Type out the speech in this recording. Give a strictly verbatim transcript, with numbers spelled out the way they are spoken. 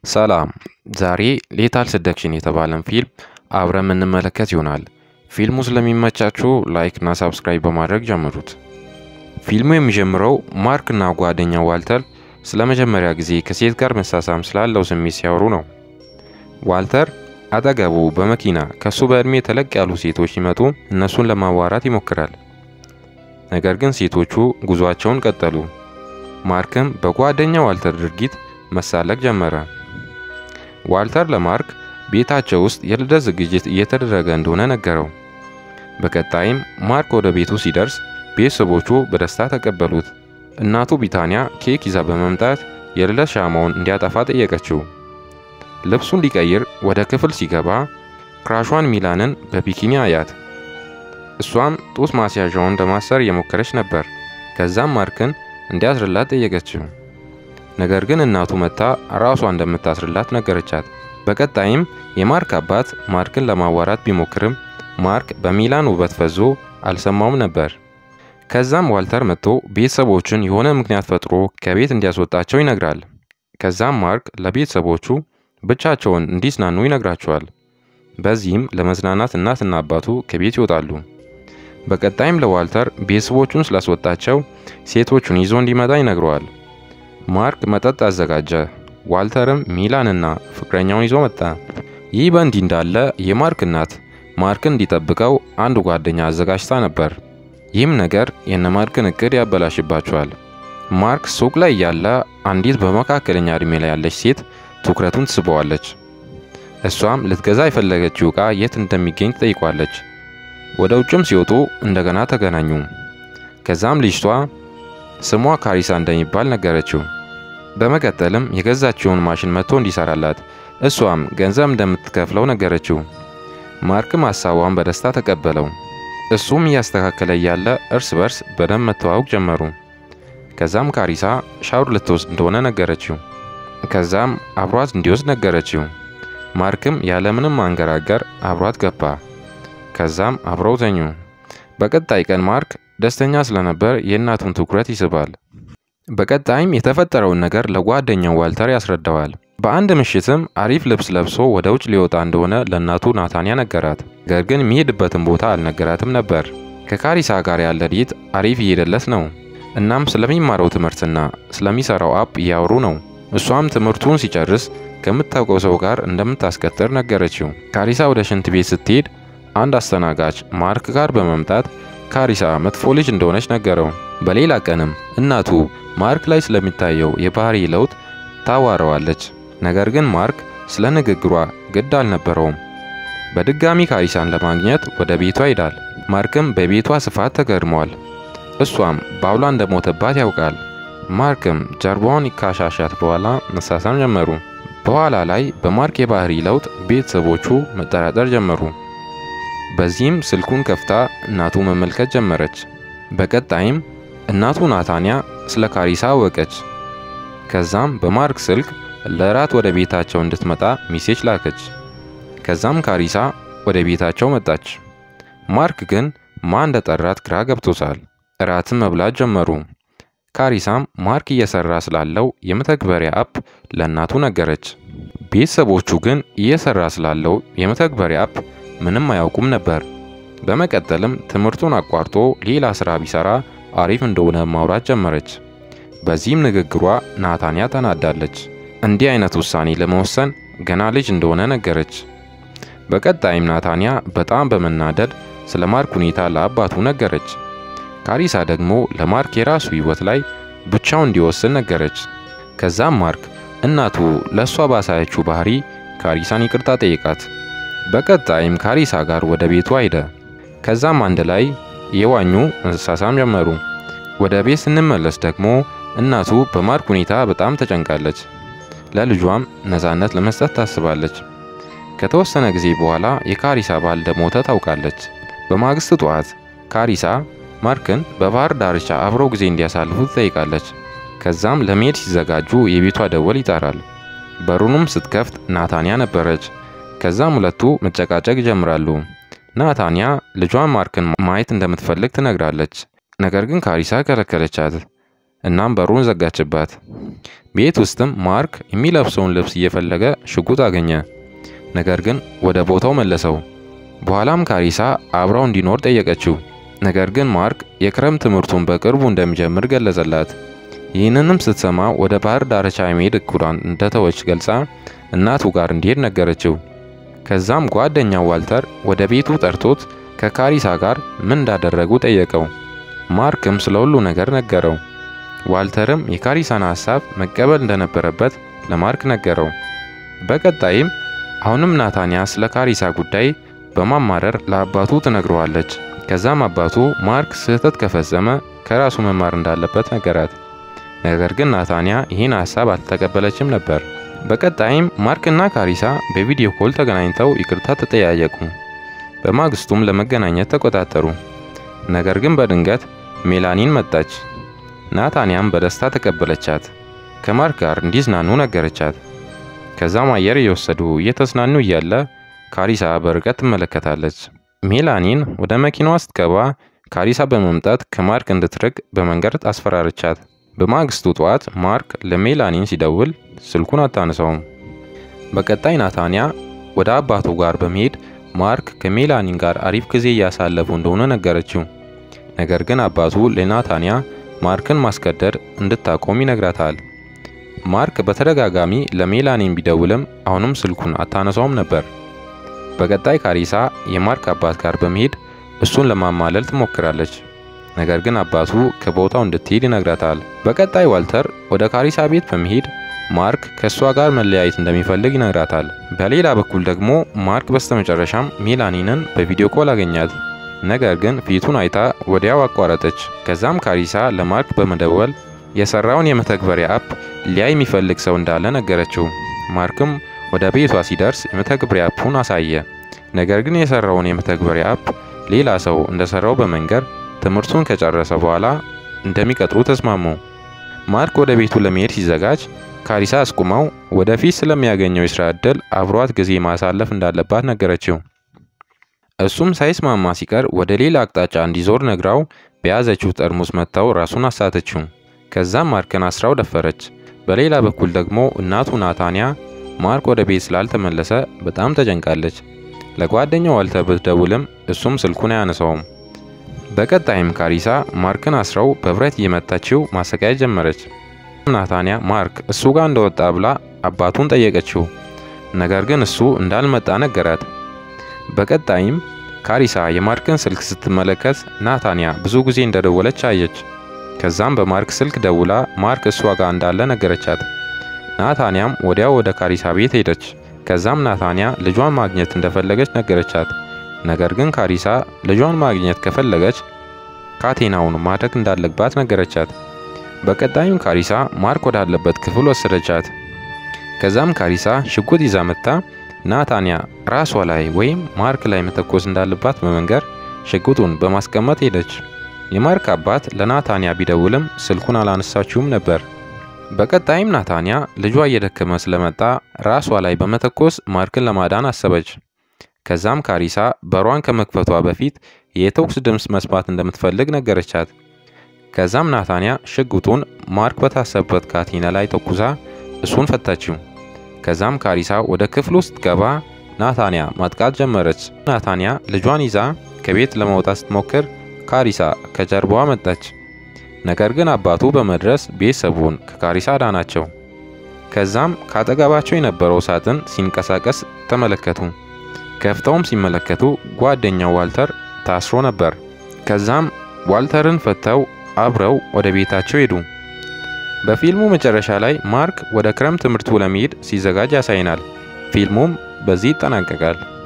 ሰላም ዛሬ ሌታል ሰደክሽን የተባለን ፊልም አብረን እንመለከት ይሆናል። ፊልሙ ስለሚመቻችሁ ላይክ እና ሰብስክራይብ በማድረግ ጀምሩት። ፊልሙ የሚጀምረው ማርክ እና ጓደኛው ዋልተር ስለመጀመሪያ ጊዜ ከሴት ጋር መሳሳም ስላለው ስሜት ሲያወሩ ነው። ዋልተር አጠገቡ በመኪና ከሱ በእድሜ ተለቅ ያሉ ሴቶች ሲመጡ እነሱን ለማዋራት ይሞክራል። ነገር ግን ሴቶቹ ጉዟቸውን ቀጠሉ። ማርክም በጓደኛው ዋልተር ድርጊት መሳለቅ ጀመረ። ዋልተር ለማርክ ቤታቸው ውስጥ የልደት ዝግጅት እየተደረገ እንደሆነ ነገረው። በቀጣይም ማርክ ወደ ቤቱ ሲደርስ ቤተሰቦቹ በደስታ ተቀበሉት። እናቱ ቢታንያ ኬክ ይዛ በመምጣት የልደት ሻማውን እንዲያጠፋ ጠየቀችው። ልብሱን ሊቀይር ወደ ክፍል ሲገባ ክራሿን ሚላንን በቢኪኒ አያት። እሷም ጡት ማስያዣውን ለማሰር እየሞከረች ነበር። ከዛም ማርክን እንዲያስርላት ጠየቀችው። ነገር ግን እናቱ መታ ራሷ እንደምታስርላት ነገረቻት። በቀጣይም የማርክ አባት ማርክን ለማዋራት ቢሞክርም ማርክ በሚላን ውበት ፈዞ አልሰማውም ነበር። ከዛም ዋልተር መጥቶ ቤተሰቦቹን የሆነ ምክንያት ፈጥሮ ከቤት እንዲያስወጣቸው ይነግራል። ከዛም ማርክ ለቤተሰቦቹ ብቻቸውን እንዲዝናኑ ይነግራቸዋል። በዚህም ለመዝናናት እናትና አባቱ ከቤት ይወጣሉ። በቀጣይም ለዋልተር ቤተሰቦቹን ስላስወጣቸው ሴቶቹን ይዞ እንዲመጣ ይነግረዋል። ማርክ መጠጥ አዘጋጀ። ዋልተርም ሚላንና ፍቅረኛውን ይዞ መጣ። ይህ በእንዲህ እንዳለ የማርክ እናት ማርክን እንዲጠብቀው አንድ ጓደኛ አዘጋጅታ ነበር። ይህም ነገር የነማርክን እቅድ ያበላሽባቸዋል። ማርክ ሱቅ ላይ ያለ አንዲት በመካከለኛ እድሜ ላይ ያለች ሴት ትኩረቱን ትስበዋለች። እሷም ልትገዛ የፈለገችው ዕቃ የት እንደሚገኝ ትጠይቋለች። ወደ ውጭም ሲወጡ እንደገና ተገናኙ። ከዛም ልጅቷ ስሟ ካሪሳ እንደሚባል ነገረችው። በመቀጠልም የገዛችውን ማሽን መጥቶ እንዲሰራላት እሷም ገንዘብ እንደምትከፍለው ነገረችው። ማርክም ሐሳቧን በደስታ ተቀበለው። እሱም እያስተካከለ ያለ እርስ በርስ በደንብ መተዋወቅ ጀመሩ። ከዛም ካሪሳ ሻወር ልትወስድ እንደሆነ ነገረችው። ከዛም አብሯት እንዲወስድ ነገረችው። ማርክም ያለምንም ማንገራገር አብሯት ገባ። ከዛም አብረው ተኙ። በቀጣይ ቀን ማርክ ደስተኛ ስለነበር የእናቱን ትኩረት ይስባል። በቀጣይም የተፈጠረውን ነገር ለጓደኛው ዋልተር ያስረዳዋል። በአንድ ምሽትም አሪፍ ልብስ ለብሶ ወደ ውጭ ሊወጣ እንደሆነ ለእናቱ ናታንያ ነገራት። ነገር ግን የሚሄድበትን ቦታ አልነገራትም ነበር። ከካሪሳ ጋር ያለ ዴት አሪፍ እየሄደለት ነው። እናም ስለሚማረው ትምህርትና ስለሚሰራው አፕ እያወሩ ነው። እሷም ትምህርቱን ሲጨርስ ከምታውቀው ሰው ጋር እንደምታስቀጥር ነገረችው። ካሪሳ ወደ ሽንት ቤት ስትሄድ አንድ አስተናጋጅ ማርክ ጋር በመምጣት ካሪሳ መጥፎ ልጅ እንደሆነች ነገረው። በሌላ ቀንም እናቱ ማርክ ላይ ስለሚታየው የባህሪ ለውጥ ታዋረዋለች። ነገር ግን ማርክ ስለ ንግግሯ ግድ አልነበረውም። በድጋሚ ካሪሳን ለማግኘት ወደ ቤቷ ይሄዳል። ማርክም በቤቷ ስፋት ተገርሟል። እሷም ባሏ እንደሞተባት ያውቃል። ማርክም ጀርባውን ካሻሻት በኋላ መሳሳም ጀመሩ። በኋላ ላይ በማርክ የባህሪ ለውጥ ቤተሰቦቹ መጠራጠር ጀመሩ። በዚህም ስልኩን ከፍታ እናቱ መመልከት ጀመረች። በቀጣይም እናቱ ናታንያ ስለ ካሪሳ አወቀች። ከዛም በማርክ ስልክ ለራት ወደ ቤታቸው እንድትመጣ ሜሴጅ ላከች። ከዛም ካሪሳ ወደ ቤታቸው መጣች። ማርክ ግን ማን እንደጠራት ግራ ገብቶታል። እራትም መብላት ጀመሩ። ካሪሳም ማርክ እየሰራ ስላለው የመተግበሪያ አፕ ለእናቱ ነገረች። ቤተሰቦቹ ግን እየሰራ ስላለው የመተግበሪያ አፕ ምንም አያውቁም ነበር። በመቀጠልም ትምህርቱን አቋርጦ ሌላ ስራ ቢሰራ አሪፍ እንደሆነ ማውራት ጀመረች። በዚህም ንግግሯ ናታንያ ተናዳለች። እንዲህ አይነት ውሳኔ ለመወሰን ገና ልጅ እንደሆነ ነገረች። በቀጣይም ናታንያ በጣም በመናደድ ስለ ማርክ ሁኔታ ለአባቱ ነገረች። ካሪሳ ደግሞ ለማርክ የራሱ ህይወት ላይ ብቻው እንዲወስን ነገረች። ከዛም ማርክ እናቱ ለሷ ባሳየችው ባህሪ ካሪሳን ይቅርታ ጠየቃት። በቀጣይም ካሪሳ ጋር ወደ ቤቷ ሄደ። ከዛም አንድ ላይ የዋኙ መሳሳም ጀመሩ። ወደ ቤት ስንመለስ ደግሞ እናቱ በማርክ ሁኔታ በጣም ተጨንቃለች። ለልጇም ነፃነት ለመስጠት ታስባለች። ከተወሰነ ጊዜ በኋላ የካሪሳ ባል እንደሞተ ታውቃለች። በማግስቱ ጠዋት ካሪሳ ማርክን በባህር ዳርቻ አብረው ጊዜ እንዲያሳልፉ ትጠይቃለች። ከዛም ለመሄድ ሲዘጋጁ የቤቷ ደወል ይጠራል። በሩንም ስትከፍት ናታንያ ነበረች። ከዛም ሁለቱ መጨቃጨቅ ይጀምራሉ። ናታንያ ልጇን ማርክን ማየት እንደምትፈልግ ትነግራለች። ነገር ግን ካሪሳ ከለከለቻት። እናም በሩን ዘጋችባት። ቤት ውስጥም ማርክ የሚለብሰውን ልብስ እየፈለገ ሽጉጥ አገኘ። ነገር ግን ወደ ቦታው መለሰው። በኋላም ካሪሳ አብራው እንዲኖር ጠየቀችው። ነገር ግን ማርክ የክረምት ትምህርቱን በቅርቡ እንደሚጀምር ገለጸላት። ይህንንም ስትሰማ ወደ ባህር ዳርቻ የመሄድ እቅዷን እንደተወች ገልጻ እናቱ ጋር እንዲሄድ ነገረችው። ከዛም ጓደኛው ዋልተር ወደ ቤቱ ጠርቶት ከካሪሳ ጋር ምን እንዳደረጉ ጠየቀው። ማርክም ስለ ሁሉ ነገር ነገረው። ዋልተርም የካሪሳን ሐሳብ መቀበል እንደነበረበት ለማርክ ነገረው። በቀጣይም አሁንም ናታንያ ስለ ካሪሳ ጉዳይ በማማረር ለአባቱ ትነግረዋለች። ከዛም አባቱ ማርክ ስህተት ከፈጸመ ከራሱ መማር እንዳለበት ነገራት። ነገር ግን ናታንያ ይህን ሐሳብ አልተቀበለችም ነበር። በቀጣይም ማርክና ካሪሳ በቪዲዮ ኮል ተገናኝተው ይቅርታ ተጠያየቁ። በማግስቱም ለመገናኘት ተቆጣጠሩ። ነገር ግን በድንገት ሜላኒን መጣች። ናታንያም በደስታ ተቀበለቻት። ከማርክ ጋር እንዲዝናኑ ነገረቻት። ከዛም አየር እየወሰዱ እየተዝናኑ እያለ ካሪሳ በርቀት ትመለከታለች። ሜላኒን ወደ መኪናዋ ስትገባ ካሪሳ በመምጣት ከማርክ እንድትርቅ በመንገድ አስፈራረቻት። በማግስቱ ጠዋት ማርክ ለሜላኒን ሲደውል ስልኩን አታነሳውም። በቀጣይ ናታንያ ወደ አባቱ ጋር በመሄድ ማርክ ከሜላኒን ጋር አሪፍ ጊዜ እያሳለፉ እንደሆነ ነገረችው። ነገር ግን አባቱ ለናታንያ ማርክን ማስገደድ እንድታቆም ይነግራታል። ማርክ በተደጋጋሚ ለሜላኒን ቢደውልም አሁንም ስልኩን አታነሳውም ነበር። በቀጣይ ካሪሳ የማርክ አባት ጋር በመሄድ እሱን ለማማለል ትሞክራለች። ነገር ግን አባቱ ከቦታው እንድትሄድ ይነግራታል። በቀጣይ ዋልተር ወደ ካሪሳ ቤት በመሄድ ማርክ ከሷ ጋር መለያየት እንደሚፈልግ ይነግራታል። በሌላ በኩል ደግሞ ማርክ በስተመጨረሻም ሜላኒንን በቪዲዮ ኮል አገኛት። ነገር ግን ፊቱን አይታ ወዲያው አቋረጠች። ከዛም ካሪሳ ለማርክ በመደወል የሰራውን የመተግበሪያ አፕ ሊያይ የሚፈልግ ሰው እንዳለ ነገረችው። ማርክም ወደ ቤቷ ሲደርስ የመተግበሪያ አፑን አሳየ። ነገር ግን የሰራውን የመተግበሪያ አፕ ሌላ ሰው እንደሰራው በመንገር ትምህርቱን ከጨረሰ በኋላ እንደሚቀጥሩ ተስማሙ። ማርክ ወደ ቤቱ ለመሄድ ሲዘጋጅ ካሪሳ አስቁማው ወደፊት ስለሚያገኘው የሥራ ዕድል አብሯት ጊዜ ማሳለፍ እንዳለባት ነገረችው። እሱም ሳይስማማ ሲቀር ወደ ሌላ አቅጣጫ እንዲዞር ነግራው በያዘችው ጠርሙስ መታው ራሱን አሳተችው። ከዛም ማርክን አስራው ደፈረች። በሌላ በኩል ደግሞ እናቱ ናታንያ ማርክ ወደ ቤት ስላልተመለሰ በጣም ተጨንቃለች። ለጓደኛው ዋልተር ብትደውልም እሱም ስልኩን አያነሳውም። በቀጣይም ካሪሳ ማርክን አስራው በብረት እየመታችው ማሰቃየት ጀመረች። ናታንያ ማርክ እሱ ጋር እንደወጣ ብላ አባቱን ጠየቀችው። ነገር ግን እሱ እንዳልመጣ ነገራት። በቀጣይም ካሪሳ የማርክን ስልክ ስትመለከት ናታንያ ብዙ ጊዜ እንደደወለች አየች። ከዛም በማርክ ስልክ ደውላ ማርክ እሷ ጋር እንዳለ ነገረቻት። ናታንያም ወዲያው ወደ ካሪሳ ቤት ሄደች። ከዛም ናታንያ ልጇን ማግኘት እንደፈለገች ነገረቻት። ነገር ግን ካሪሳ ልጇን ማግኘት ከፈለገች ካቴናውን ማድረግ እንዳለባት ነገረቻት። በቀጣይም ካሪሳ ማርክ ወዳለበት ክፍል ወሰደቻት። ከዛም ካሪሳ ሽጉጥ ይዛ መጣ ናታንያ ራሷ ላይ ወይም ማርክ ላይ መተኮስ እንዳለባት በመንገር ሽጉጡን በማስቀመጥ ሄደች። የማርክ አባት ለናታንያ ቢደውልም ስልኩን አላነሳችውም ነበር። በቀጣይም ናታንያ ልጇ እየደከመ ስለመጣ ራሷ ላይ በመተኮስ ማርክን ለማዳን አሰበች። ከዛም ካሪሳ በሯን ከመክፈቷ በፊት የተኩስ ድምጽ መስማት እንደምትፈልግ ነገረቻት። ከዛም ናታንያ ሽጉጡን ማርክ በታሰበበት ካቴና ላይ ተኩሳ እሱን ፈታችው። ከዛም ካሪሳ ወደ ክፍሉ ስትገባ ናታንያ ማጥቃት ጀመረች። ናታንያ ልጇን ይዛ ከቤት ለመውጣት ስትሞክር ካሪሳ ከጀርባዋ መጣች። ነገር ግን አባቱ በመድረስ ቤተሰቡን ከካሪሳ ዳናቸው። ከዛም ካጠገባቸው የነበረው ሳጥን ሲንቀሳቀስ ተመለከቱ። ከፍተውም ሲመለከቱ ጓደኛው ዋልተር ታስሮ ነበር። ከዛም ዋልተርን ፈተው አብረው ወደ ቤታቸው ሄዱ። በፊልሙ መጨረሻ ላይ ማርክ ወደ ክረምት ትምህርቱ ለመሄድ ሲዘጋጅ ያሳይናል። ፊልሙም በዚህ ይጠናቀቃል።